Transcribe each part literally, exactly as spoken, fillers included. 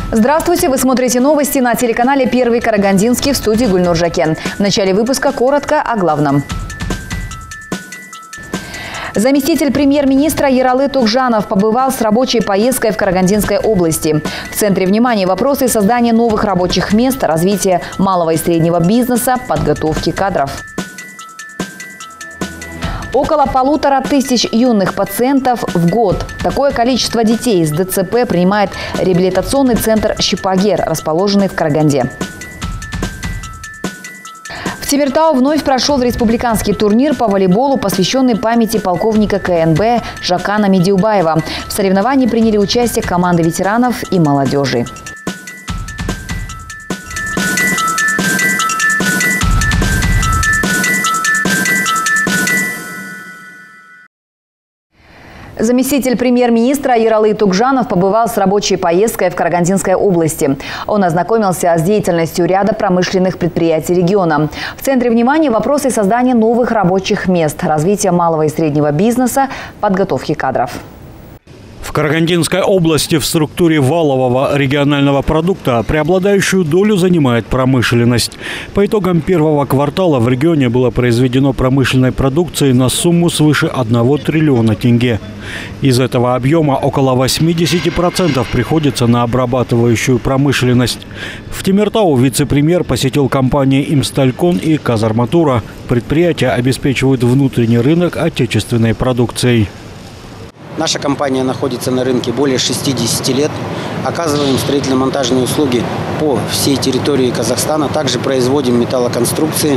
Здравствуйте! Вы смотрите новости на телеканале «Первый Карагандинский», в студии Гульнур Жакен. В начале выпуска коротко о главном. Заместитель премьер-министра Ералы Тугжанов побывал с рабочей поездкой в Карагандинской области. В центре внимания вопросы создания новых рабочих мест, развития малого и среднего бизнеса, подготовки кадров. Около полутора тысяч юных пациентов в год. Такое количество детей с ДЦП принимает реабилитационный центр «Щипагер», расположенный в Караганде. В Темиртау вновь прошел республиканский турнир по волейболу, посвященный памяти полковника ка эн бэ Жакана Медиубаева. В соревновании приняли участие команды ветеранов и молодежи. Заместитель премьер-министра Ералы Тугжанов побывал с рабочей поездкой в Карагандинской области. Он ознакомился с деятельностью ряда промышленных предприятий региона. В центре внимания вопросы создания новых рабочих мест, развития малого и среднего бизнеса, подготовки кадров. В Карагандинской области в структуре валового регионального продукта преобладающую долю занимает промышленность. По итогам первого квартала в регионе было произведено промышленной продукции на сумму свыше одного триллиона тенге. Из этого объема около восьмидесяти процентов приходится на обрабатывающую промышленность. В Темиртау вице-премьер посетил компании «Имсталькон» и «Казарматура». Предприятия обеспечивают внутренний рынок отечественной продукцией. Наша компания находится на рынке более шестидесяти лет. Оказываем строительно-монтажные услуги по всей территории Казахстана. Также производим металлоконструкции.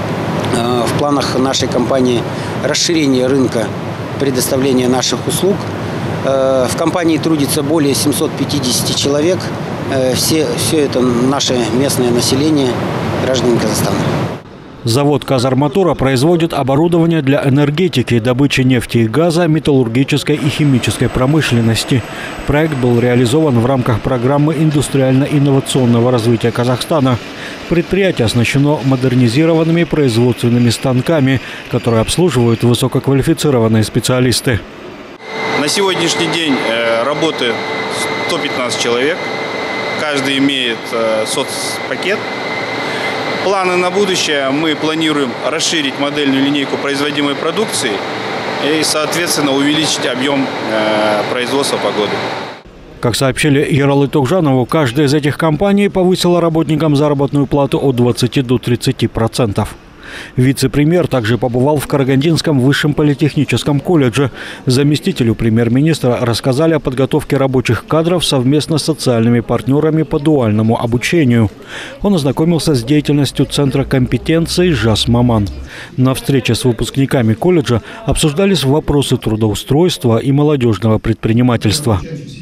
В планах нашей компании расширение рынка предоставления наших услуг. В компании трудится более семисот пятидесяти человек. Все, все это наше местное население, граждане Казахстана. Завод «Казарматура» производит оборудование для энергетики, добычи нефти и газа, металлургической и химической промышленности. Проект был реализован в рамках программы индустриально-инновационного развития Казахстана. Предприятие оснащено модернизированными производственными станками, которые обслуживают высококвалифицированные специалисты. На сегодняшний день работает сто пятнадцать человек. Каждый имеет соцпакет. Планы на будущее: мы планируем расширить модельную линейку производимой продукции и, соответственно, увеличить объем э, производства по году. Как сообщили Ералы Тугжанову, каждая из этих компаний повысила работникам заработную плату от двадцати до тридцати процентов. Вице-премьер также побывал в Карагандинском высшем политехническом колледже. Заместителю премьер-министра рассказали о подготовке рабочих кадров совместно с социальными партнерами по дуальному обучению. Он ознакомился с деятельностью Центра компетенции «Жас Маман». На встрече с выпускниками колледжа обсуждались вопросы трудоустройства и молодежного предпринимательства.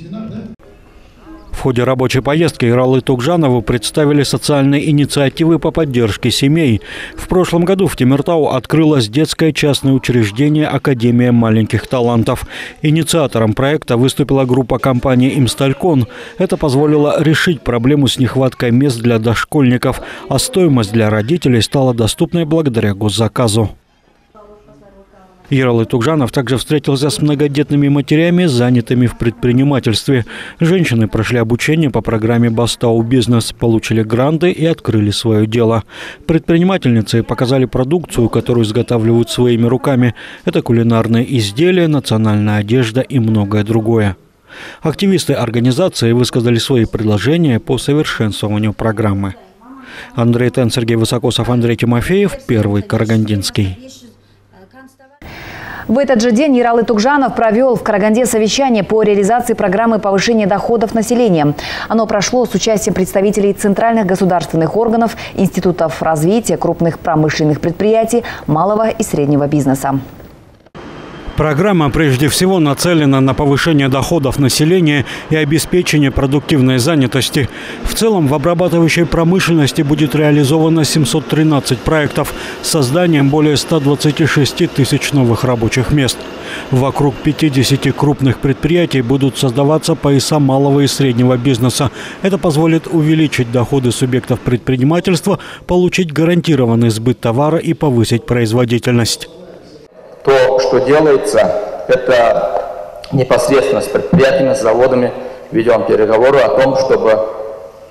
В ходе рабочей поездки Ералы Тугжанову представили социальные инициативы по поддержке семей. В прошлом году в Темиртау открылось детское частное учреждение «Академия маленьких талантов». Инициатором проекта выступила группа компании «Имсталькон». Это позволило решить проблему с нехваткой мест для дошкольников, а стоимость для родителей стала доступной благодаря госзаказу. Ералы Тугжанов также встретился с многодетными матерями, занятыми в предпринимательстве. Женщины прошли обучение по программе «Бастау Бизнес», получили гранты и открыли свое дело. Предпринимательницы показали продукцию, которую изготавливают своими руками. Это кулинарные изделия, национальная одежда и многое другое. Активисты организации высказали свои предложения по совершенствованию программы. Андрей Тен, Сергей Высокосов, Андрей Тимофеев, Первый Карагандинский. В этот же день Ералы Тугжанов провел в Караганде совещание по реализации программы повышения доходов населения. Оно прошло с участием представителей центральных государственных органов, институтов развития, крупных промышленных предприятий, малого и среднего бизнеса. Программа прежде всего нацелена на повышение доходов населения и обеспечение продуктивной занятости. В целом в обрабатывающей промышленности будет реализовано семьсот тринадцать проектов с созданием более ста двадцати шести тысяч новых рабочих мест. Вокруг пятидесяти крупных предприятий будут создаваться пояса малого и среднего бизнеса. Это позволит увеличить доходы субъектов предпринимательства, получить гарантированный сбыт товара и повысить производительность. То, что делается, это непосредственно с предприятиями, с заводами ведем переговоры о том, чтобы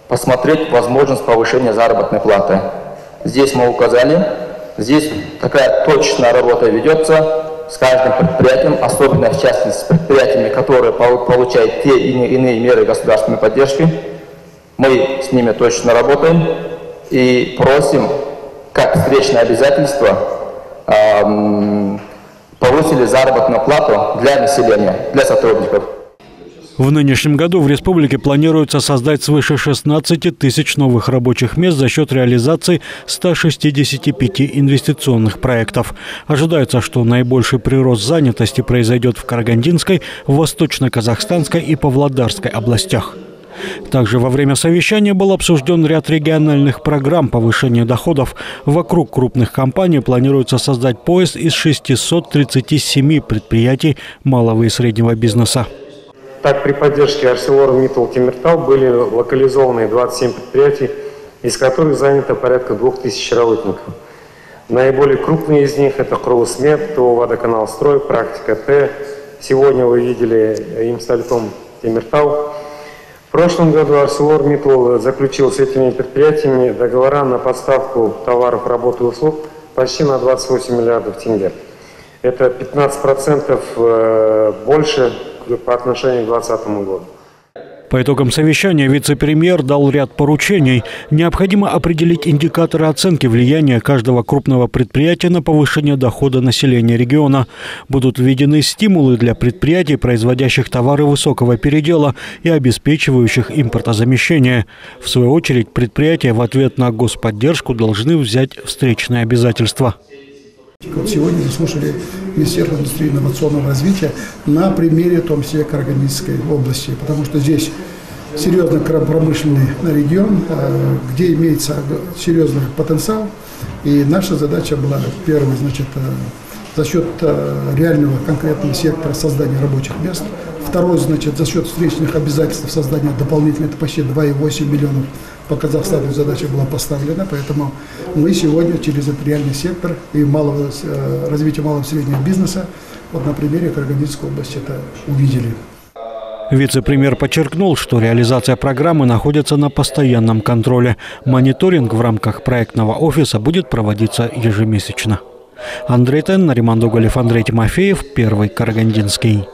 посмотреть возможность повышения заработной платы. Здесь мы указали, здесь такая точная работа ведется с каждым предприятием, особенно в частности с предприятиями, которые получают те или иные меры государственной поддержки. Мы с ними точно работаем и просим, как встречное обязательство, эм, повысили заработную плату для населения, для сотрудников. В нынешнем году в республике планируется создать свыше шестнадцати тысяч новых рабочих мест за счет реализации ста шестидесяти пяти инвестиционных проектов. Ожидается, что наибольший прирост занятости произойдет в Карагандинской, Восточно-Казахстанской и Павлодарской областях. Также во время совещания был обсужден ряд региональных программ повышения доходов. Вокруг крупных компаний планируется создать пояс из шестисот тридцати семи предприятий малого и среднего бизнеса. Так, при поддержке ArcelorMittal Темиртау были локализованы двадцать семь предприятий, из которых занято порядка двух тысяч работников. Наиболее крупные из них – это Кролосмет, ТО Водоканалстрой, Практика Т. Сегодня вы видели Имстальтом Темиртау. В прошлом году ArcelorMittal заключил с этими предприятиями договора на подставку товаров, работ и услуг почти на двадцать восемь миллиардов тенге. Это пятнадцать процентов больше по отношению к две тысячи двадцатому году. По итогам совещания вице-премьер дал ряд поручений. Необходимо определить индикаторы оценки влияния каждого крупного предприятия на повышение дохода населения региона. Будут введены стимулы для предприятий, производящих товары высокого передела и обеспечивающих импортозамещение. В свою очередь, предприятия в ответ на господдержку должны взять встречные обязательства. Вот сегодня заслушали Министерство индустрии и инновационного развития на примере том числе Карагандинской области, потому что здесь серьезный промышленный регион, где имеется серьезный потенциал, и наша задача была, первая, значит, за счет реального конкретного сектора создания рабочих мест, второй, значит, за счет встречных обязательств создания дополнительно, это почти два и восемь миллионов. По Казахстану задача была поставлена, поэтому мы сегодня через этот реальный сектор и малого, развитие малого и среднего бизнеса вот на примере Карагандинской области это увидели. Вице-премьер подчеркнул, что реализация программы находится на постоянном контроле. Мониторинг в рамках проектного офиса будет проводиться ежемесячно. Андрей Тен, Нариман Дугалев, Андрей Тимофеев, Первый Карагандинский.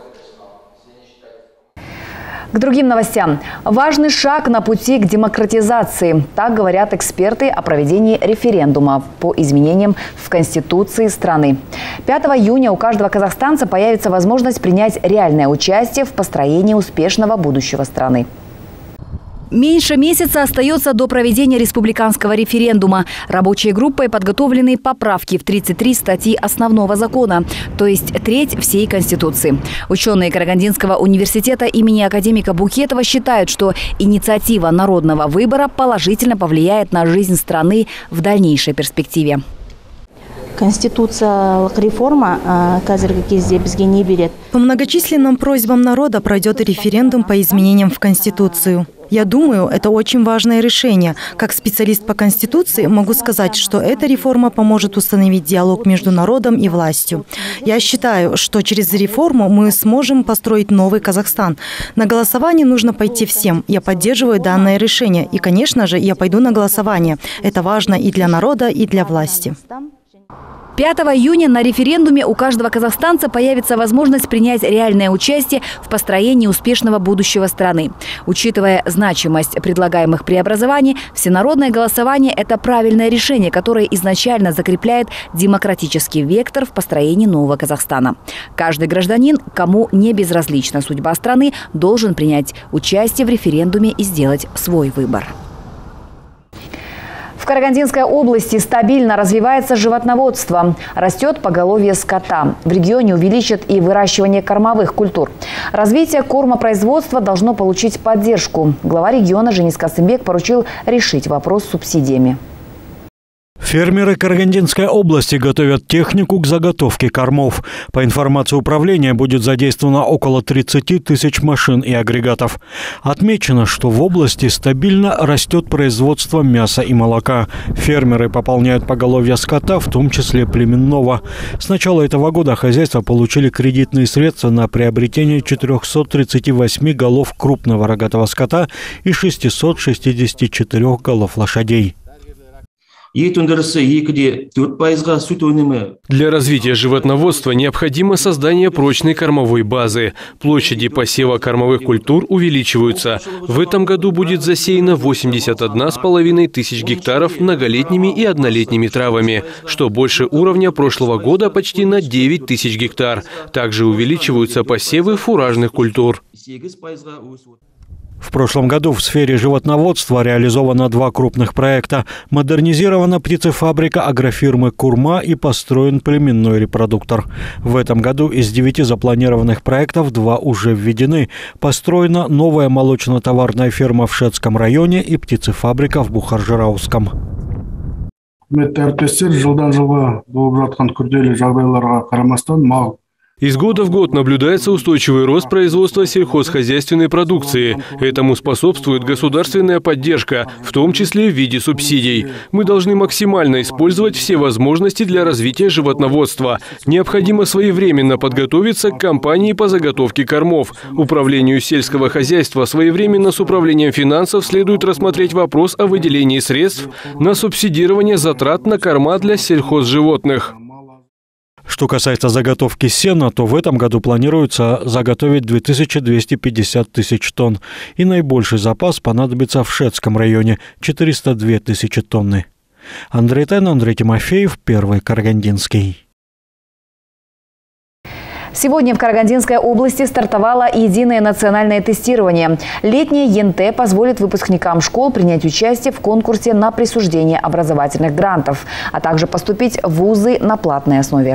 К другим новостям. Важный шаг на пути к демократизации. Так говорят эксперты о проведении референдума по изменениям в Конституции страны. пятого июня у каждого казахстанца появится возможность принять реальное участие в построении успешного будущего страны. Меньше месяца остается до проведения республиканского референдума. Рабочей группой подготовлены поправки в тридцать три статьи основного закона, то есть треть всей Конституции. Ученые Карагандинского университета имени академика Бухетова считают, что инициатива народного выбора положительно повлияет на жизнь страны в дальнейшей перспективе. Конституциялық реформа қазіргі кезде бізге не берет? По многочисленным просьбам народа пройдет референдум по изменениям в Конституцию. Я думаю, это очень важное решение. Как специалист по Конституции могу сказать, что эта реформа поможет установить диалог между народом и властью. Я считаю, что через реформу мы сможем построить новый Казахстан. На голосование нужно пойти всем. Я поддерживаю данное решение. И, конечно же, я пойду на голосование. Это важно и для народа, и для власти. пятого июня на референдуме у каждого казахстанца появится возможность принять реальное участие в построении успешного будущего страны. Учитывая значимость предлагаемых преобразований, всенародное голосование – это правильное решение, которое изначально закрепляет демократический вектор в построении нового Казахстана. Каждый гражданин, кому не безразлична судьба страны, должен принять участие в референдуме и сделать свой выбор. В Карагандинской области стабильно развивается животноводство. Растет поголовье скота. В регионе увеличат и выращивание кормовых культур. Развитие кормопроизводства должно получить поддержку. Глава региона Женис Касымбек поручил решить вопрос с субсидиями. В Фермеры Карагандинской области готовят технику к заготовке кормов. По информации управления, будет задействовано около тридцати тысяч машин и агрегатов. Отмечено, что в области стабильно растет производство мяса и молока. Фермеры пополняют поголовье скота, в том числе племенного. С начала этого года хозяйства получили кредитные средства на приобретение четырёхсот тридцати восьми голов крупного рогатого скота и шестисот шестидесяти четырёх голов лошадей. Для развития животноводства необходимо создание прочной кормовой базы. Площади посева кормовых культур увеличиваются. В этом году будет засеяно восемьдесят одна с половиной тысяч гектаров многолетними и однолетними травами, что больше уровня прошлого года почти на девять тысяч гектар. Также увеличиваются посевы фуражных культур. В прошлом году в сфере животноводства реализовано два крупных проекта. Модернизирована птицефабрика агрофирмы «Курма» и построен племенной репродуктор. В этом году из девяти запланированных проектов два уже введены. Построена новая молочно-товарная ферма в Шетском районе и птицефабрика в Бухар-Жырауском. Из года в год наблюдается устойчивый рост производства сельхозхозяйственной продукции. Этому способствует государственная поддержка, в том числе в виде субсидий. Мы должны максимально использовать все возможности для развития животноводства. Необходимо своевременно подготовиться к кампании по заготовке кормов. Управлению сельского хозяйства своевременно с управлением финансов следует рассмотреть вопрос о выделении средств на субсидирование затрат на корма для сельхозживотных. Что касается заготовки сена, то в этом году планируется заготовить две тысячи двести пятьдесят тысяч тонн. И наибольший запас понадобится в Шетском районе – четыреста две тысячи тонны. Андрей Тен, Андрей Тимофеев, Первый Карагандинский. Сегодня в Карагандинской области стартовало единое национальное тестирование. Летнее ЕНТ позволит выпускникам школ принять участие в конкурсе на присуждение образовательных грантов, а также поступить в вузы на платной основе.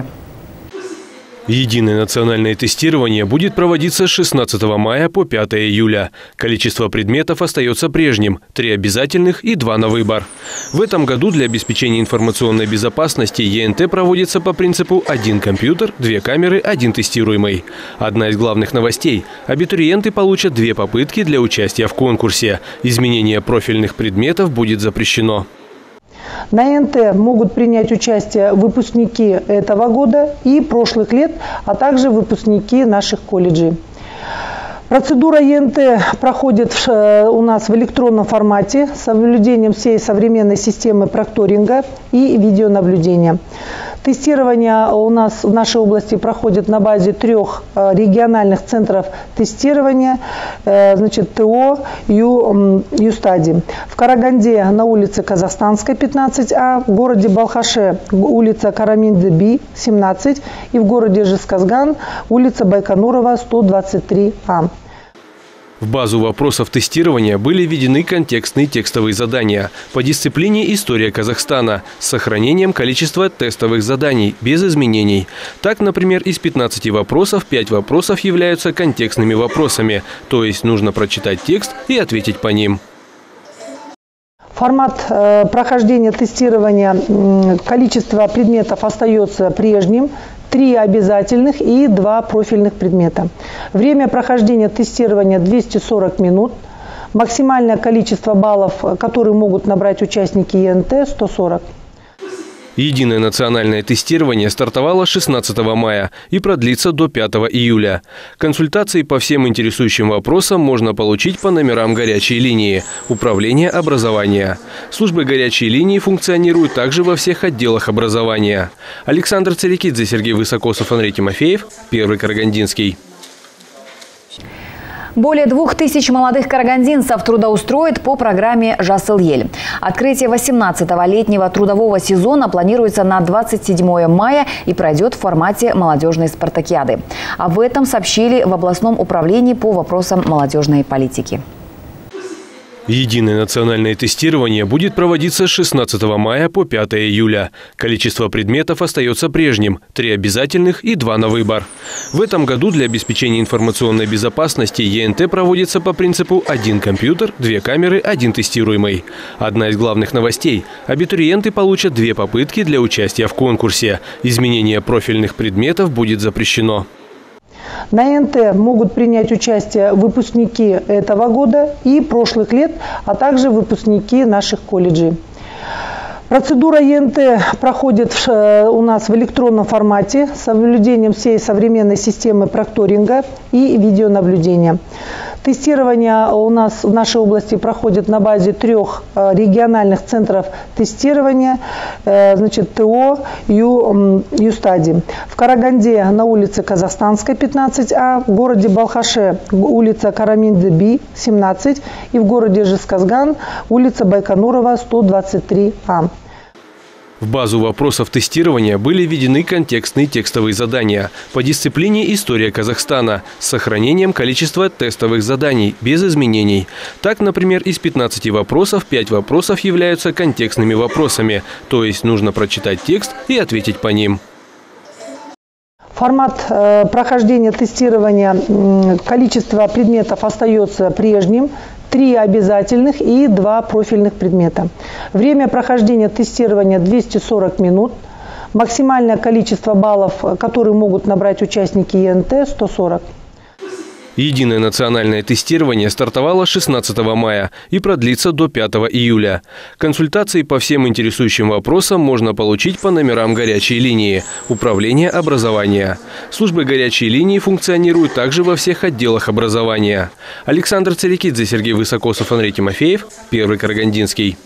Единое национальное тестирование будет проводиться с шестнадцатого мая по пятое июля. Количество предметов остается прежним – три обязательных и два на выбор. В этом году для обеспечения информационной безопасности ЕНТ проводится по принципу «один компьютер, две камеры, один тестируемый». Одна из главных новостей – абитуриенты получат две попытки для участия в конкурсе. Изменение профильных предметов будет запрещено. На ЕНТ могут принять участие выпускники этого года и прошлых лет, а также выпускники наших колледжей. Процедура ЕНТ проходит у нас в электронном формате с соблюдением всей современной системы прокторинга и видеонаблюдения. Тестирование у нас в нашей области проходит на базе трех региональных центров тестирования, значит, ТО, Ю, Юстади. В Караганде на улице Казахстанской пятнадцать А, в городе Балхаше улица Караминды-Би семнадцать и в городе Жезказган улица Байконурова сто двадцать три А. В базу вопросов тестирования были введены контекстные текстовые задания по дисциплине «История Казахстана» с сохранением количества тестовых заданий без изменений. Так, например, из пятнадцати вопросов пять вопросов являются контекстными вопросами, то есть нужно прочитать текст и ответить по ним. Формат э, прохождения тестирования, э, количество предметов остается прежним. Три обязательных и два профильных предмета. Время прохождения тестирования двести сорок минут. Максимальное количество баллов, которые могут набрать участники ЕНТ, сто сорок. Единое национальное тестирование стартовало шестнадцатого мая и продлится до пятого июля. Консультации по всем интересующим вопросам можно получить по номерам горячей линии Управления образования. Службы горячей линии функционируют также во всех отделах образования. Александр Целикидзе, Сергей Высокосов, Андрей Тимофеев, Первый Карагандинский. Более двух тысяч молодых карагандинцев трудоустроят по программе «Жасыл Ел». Открытие восемнадцатого летнего трудового сезона планируется на двадцать седьмое мая и пройдет в формате молодежной спартакиады. Об этом сообщили в областном управлении по вопросам молодежной политики. Единое национальное тестирование будет проводиться с шестнадцатого мая по пятое июля. Количество предметов остается прежним – три обязательных и два на выбор. В этом году для обеспечения информационной безопасности ЕНТ проводится по принципу «один компьютер, две камеры, один тестируемый». Одна из главных новостей – абитуриенты получат две попытки для участия в конкурсе. Изменение профильных предметов будет запрещено. На ЕНТ могут принять участие выпускники этого года и прошлых лет, а также выпускники наших колледжей. Процедура ЕНТ проходит у нас в электронном формате с соблюдением всей современной системы прокторинга и видеонаблюдения. Тестирование у нас в нашей области проходит на базе трех региональных центров тестирования, значит, ТО, Ю, Юстади. В Караганде на улице Казахстанской пятнадцать А, в городе Балхаше улица Караминды-Би семнадцать и в городе Жезказган улица Байконурова сто двадцать три А. В базу вопросов тестирования были введены контекстные текстовые задания по дисциплине «История Казахстана» с сохранением количества тестовых заданий без изменений. Так, например, из пятнадцати вопросов пять вопросов являются контекстными вопросами, то есть нужно прочитать текст и ответить по ним. Формат э, прохождения тестирования, э, количество предметов остается прежним. Три обязательных и два профильных предмета. Время прохождения тестирования двести сорок минут. Максимальное количество баллов, которые могут набрать участники ЕНТ, сто сорок. Единое национальное тестирование стартовало шестнадцатого мая и продлится до пятого июля. Консультации по всем интересующим вопросам можно получить по номерам горячей линии Управления образования. Службы горячей линии функционируют также во всех отделах образования. Александр Целикидзе, Сергей Высокосов, Андрей Тимофеев, Первый Карагандинский.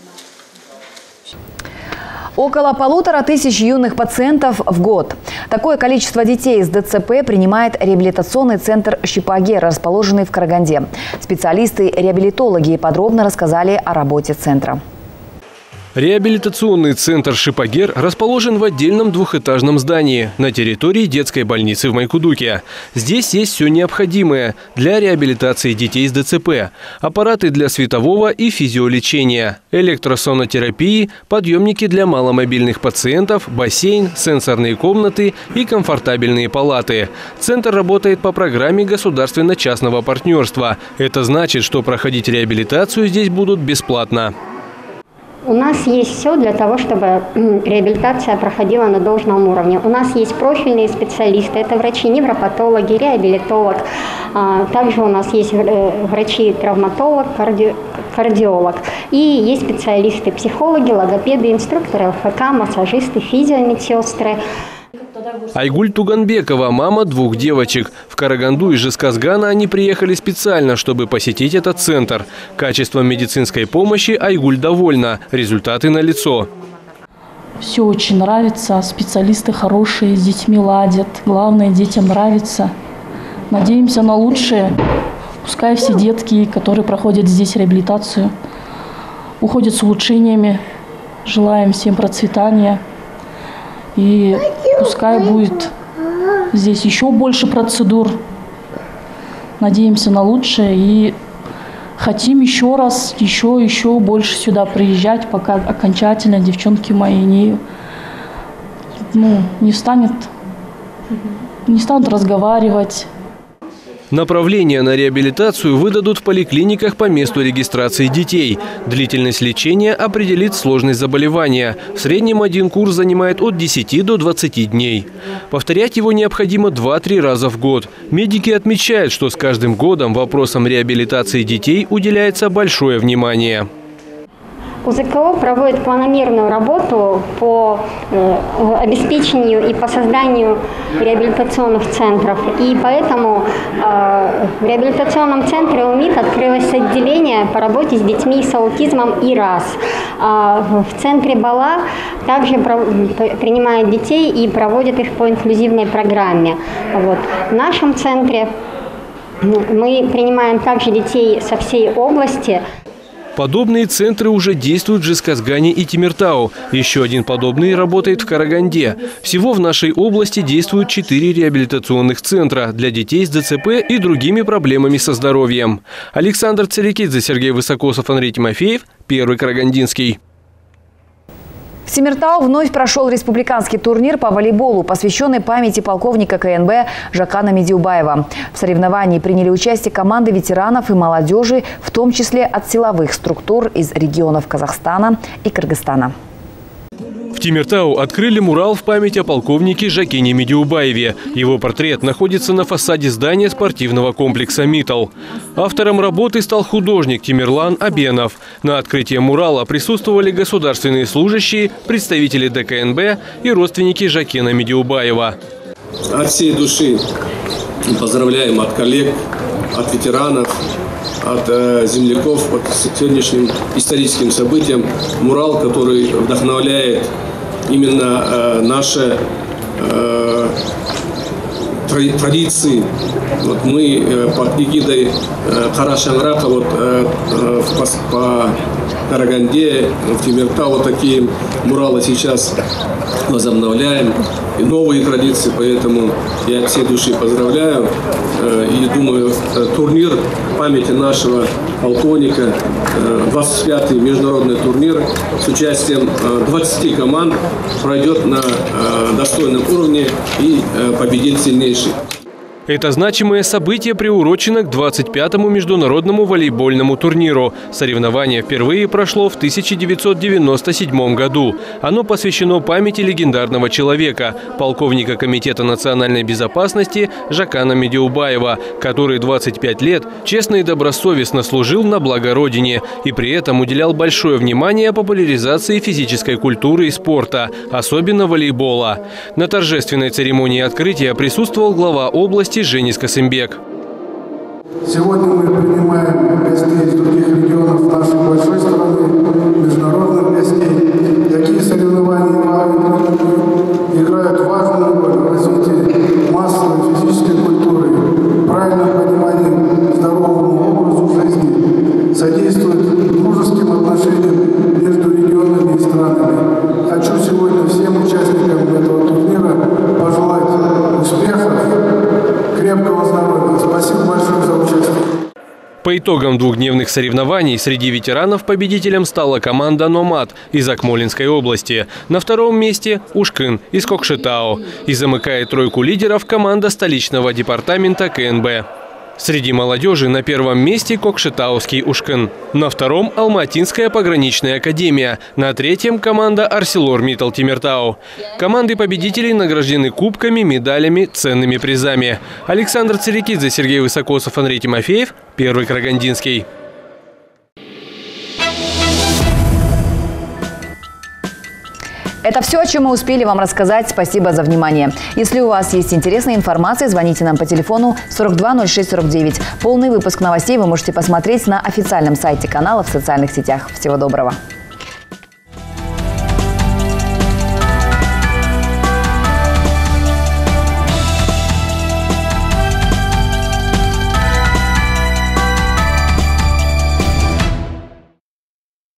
Около полутора тысяч юных пациентов в год. Такое количество детей с ДЦП принимает реабилитационный центр «Шипагер», расположенный в Караганде. Специалисты-реабилитологи подробно рассказали о работе центра. Реабилитационный центр «Шипагер» расположен в отдельном двухэтажном здании на территории детской больницы в Майкудуке. Здесь есть все необходимое для реабилитации детей с ДЦП. Аппараты для светового и физиолечения, электросонотерапии, подъемники для маломобильных пациентов, бассейн, сенсорные комнаты и комфортабельные палаты. Центр работает по программе государственно-частного партнерства. Это значит, что проходить реабилитацию здесь будут бесплатно. У нас есть все для того, чтобы реабилитация проходила на должном уровне. У нас есть профильные специалисты, это врачи-невропатологи, реабилитолог. Также у нас есть врачи-травматолог, карди... кардиолог. И есть специалисты, психологи, логопеды, инструкторы ЛФК, массажисты, физиомедсестры. Айгуль Туганбекова – мама двух девочек. В Караганду из Жезказгана они приехали специально, чтобы посетить этот центр. Качеством медицинской помощи Айгуль довольна. Результаты налицо. Все очень нравится. Специалисты хорошие, с детьми ладят. Главное, детям нравится. Надеемся на лучшее. Пускай все детки, которые проходят здесь реабилитацию, уходят с улучшениями. Желаем всем процветания. И пускай будет здесь еще больше процедур. Надеемся на лучшее и хотим еще раз, еще, еще больше сюда приезжать, пока окончательно девчонки мои не, ну, не станет, не станут разговаривать. Направления на реабилитацию выдадут в поликлиниках по месту регистрации детей. Длительность лечения определит сложность заболевания. В среднем один курс занимает от десяти до двадцати дней. Повторять его необходимо два-три раза в год. Медики отмечают, что с каждым годом вопросам реабилитации детей уделяется большое внимание. УЗКО проводит планомерную работу по э, обеспечению и по созданию реабилитационных центров. И поэтому э, в реабилитационном центре УМИД открылось отделение по работе с детьми с аутизмом ИРАС. А в центре БАЛА также принимают детей и проводят их по инклюзивной программе. Вот. В нашем центре мы принимаем также детей со всей области. Подобные центры уже действуют в Жезказгане и Темиртау. Еще один подобный работает в Караганде. Всего в нашей области действуют четыре реабилитационных центра для детей с ДЦП и другими проблемами со здоровьем. Александр Царикидзе, Сергей Высокосов, Андрей Тимофеев, Первый Карагандинский. В Темиртау вновь прошел республиканский турнир по волейболу, посвященный памяти полковника ка эн бэ Жакана Медиубаева. В соревновании приняли участие команды ветеранов и молодежи, в том числе от силовых структур из регионов Казахстана и Кыргызстана. В Темиртау открыли мурал в память о полковнике Жакене Медиубаеве. Его портрет находится на фасаде здания спортивного комплекса «Миттал». Автором работы стал художник Тимирлан Абенов. На открытии мурала присутствовали государственные служащие, представители дэ ка эн бэ и родственники Жакена Медиубаева. От всей души поздравляем от коллег, от ветеранов, от э, земляков, вот сегодняшним историческим событиям. Мурал, который вдохновляет именно э, наши э, традиции. Вот мы э, под эгидой э, Кара Шаңырака вот, э, э, по, по Караганде, в Темиртау вот такие муралы сейчас возобновляем. И новые традиции, поэтому я от всей души поздравляю. Э, и думаю, э, турнир памяти нашего полковника, э, двадцать пятый международный турнир с участием э, двадцати команд пройдет на э, достойном уровне и э, победит сильнейший. Это значимое событие приурочено к двадцать пятому международному волейбольному турниру. Соревнование впервые прошло в тысяча девятьсот девяносто седьмом году. Оно посвящено памяти легендарного человека, полковника Комитета национальной безопасности Жакана Медиубаева, который двадцать пять лет честно и добросовестно служил на благо Родине и при этом уделял большое внимание популяризации физической культуры и спорта, особенно волейбола. На торжественной церемонии открытия присутствовал глава области Женис Касымбек. Сегодня мы принимаем гостей из других регионов нашей большой страны, международных гостей. Такие соревнования играют важную роль в развитии массовой физической культуры, правильном понимании здоровому образу жизни, содействуют дружеским отношениям между регионами и странами. Хочу сегодня всем участникам этого турнира пожелать успехов, крепкого здоровья. Спасибо большое за участие. По итогам двухдневных соревнований среди ветеранов победителем стала команда «Номад» из Акмолинской области. На втором месте – Ушкын из Кокшетау. И замыкает тройку лидеров команда столичного департамента ка эн бэ. Среди молодежи на первом месте Кокшетауский Ушкын. На втором – Алматинская пограничная академия. На третьем – команда ArcelorMittal Темиртау. Команды победителей награждены кубками, медалями, ценными призами. Александр Царикидзе, Сергей Высокосов, Андрей Тимофеев, Первый Карагандинский. Это все, о чем мы успели вам рассказать. Спасибо за внимание. Если у вас есть интересная информация, звоните нам по телефону сорок два ноль шесть сорок девять. Полный выпуск новостей вы можете посмотреть на официальном сайте канала в социальных сетях. Всего доброго.